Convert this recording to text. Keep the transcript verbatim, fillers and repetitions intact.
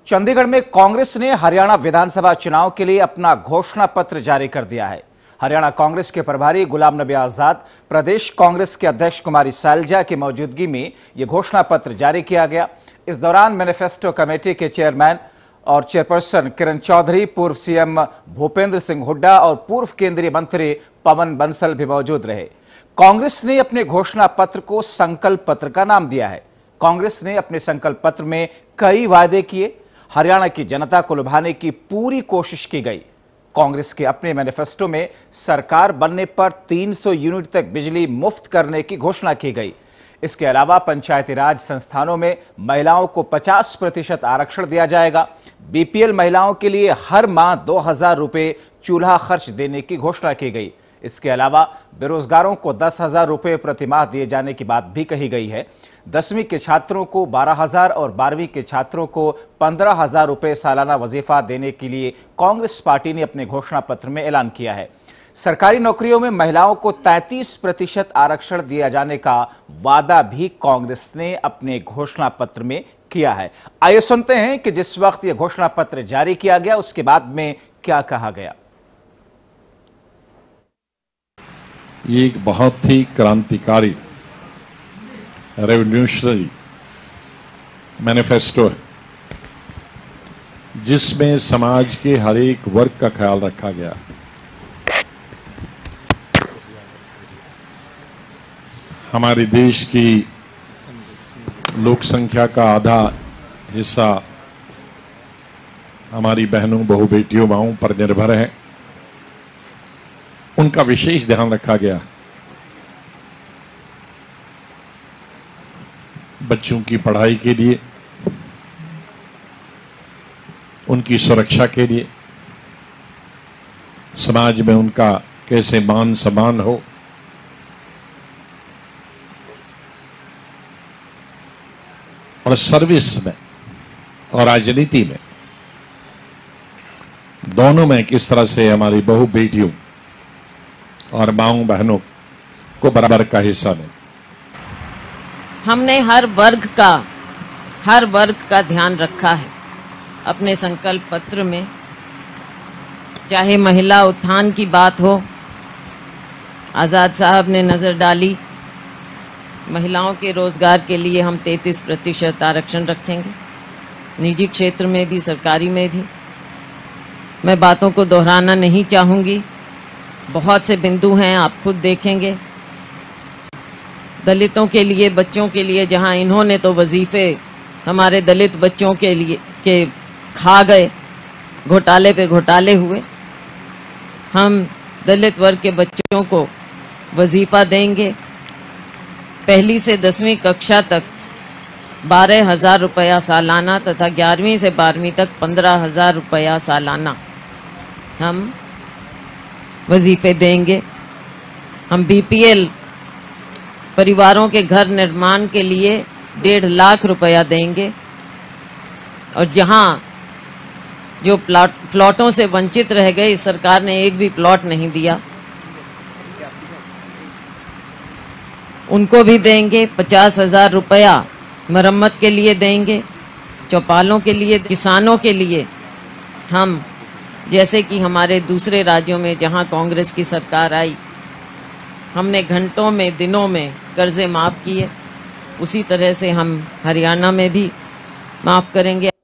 चंडीगढ़ में कांग्रेस ने हरियाणा विधानसभा चुनाव के लिए अपना घोषणा पत्र जारी कर दिया है। हरियाणा कांग्रेस के प्रभारी गुलाम नबी आजाद, प्रदेश कांग्रेस के अध्यक्ष कुमारी सैलजा की मौजूदगी में यह घोषणा पत्र जारी किया गया। इस दौरान मैनिफेस्टो कमेटी के चेयरमैन और चेयरपर्सन किरण चौधरी, पूर्व सीएम भूपेंद्र सिंह हुड्डा और पूर्व केंद्रीय मंत्री पवन बंसल भी मौजूद रहे। कांग्रेस ने अपने घोषणा पत्र को संकल्प पत्र का नाम दिया है। कांग्रेस ने अपने संकल्प पत्र में कई वायदे किए। हरियाणा की जनता को लुभाने की पूरी कोशिश की गई। कांग्रेस के अपने मैनिफेस्टो में सरकार बनने पर तीन सौ यूनिट तक बिजली मुफ्त करने की घोषणा की गई। इसके अलावा पंचायती राज संस्थानों में महिलाओं को पचास प्रतिशत आरक्षण दिया जाएगा। बीपीएल महिलाओं के लिए हर माह दो हजार रुपए चूल्हा खर्च देने की घोषणा की गई। इसके अलावा बेरोजगारों को दस हजार रुपए प्रति माह दिए जाने की बात भी कही गई है। दसवीं के छात्रों को बारह हजार और बारहवीं के छात्रों को पंद्रह हजार रुपए सालाना वजीफा देने के लिए कांग्रेस पार्टी ने अपने घोषणा पत्र में ऐलान किया है। सरकारी नौकरियों में महिलाओं को तैंतीस प्रतिशत आरक्षण दिया जाने का वादा भी कांग्रेस ने अपने घोषणा पत्र में किया है। आइए सुनते हैं कि जिस वक्त यह घोषणा पत्र जारी किया गया उसके बाद में क्या कहा गया। ये एक बहुत ही क्रांतिकारी रेवोल्यूशनरी मैनिफेस्टो है, जिसमें समाज के हर एक वर्ग का ख्याल रखा गया। हमारे देश की लोक संख्या का आधा हिस्सा हमारी बहनों, बहु बेटियों, माओं पर निर्भर है। उनका विशेष ध्यान रखा गया। बच्चों की पढ़ाई के लिए, उनकी सुरक्षा के लिए, समाज में उनका कैसे मान सम्मान हो, और सर्विस में और राजनीति में दोनों में किस तरह से हमारी बहु बेटियों और माओं बहनों को बराबर का हिस्सा दें। हमने हर वर्ग का हर वर्ग का ध्यान रखा है अपने संकल्प पत्र में। चाहे महिला उत्थान की बात हो, आज़ाद साहब ने नज़र डाली। महिलाओं के रोजगार के लिए हम तैंतीस प्रतिशत आरक्षण रखेंगे, निजी क्षेत्र में भी, सरकारी में भी। मैं बातों को दोहराना नहीं चाहूँगी, बहुत से बिंदु हैं, आप खुद देखेंगे। दलितों के लिए, बच्चों के लिए, जहां इन्होंने तो वजीफे हमारे दलित बच्चों के लिए के खा गए, घोटाले पे घोटाले हुए, हम दलित वर्ग के बच्चों को वजीफा देंगे। पहली से दसवीं कक्षा तक बारह हजार रुपया सालाना तथा ग्यारहवीं से बारहवीं तक पंद्रह हजार रुपया सालाना हम वजीफे देंगे। हम बीपीएल परिवारों के घर निर्माण के लिए डेढ़ लाख रुपया देंगे। और जहां जो प्लॉट प्लॉटों से वंचित रह गए, इस सरकार ने एक भी प्लॉट नहीं दिया, उनको भी देंगे। पचास हजार रुपया मरम्मत के लिए देंगे, चौपालों के लिए, किसानों के लिए। हम जैसे कि हमारे दूसरे राज्यों में जहां कांग्रेस की सरकार आई, हमने घंटों में, दिनों में कर्जे माफ़ किए, उसी तरह से हम हरियाणा में भी माफ़ करेंगे।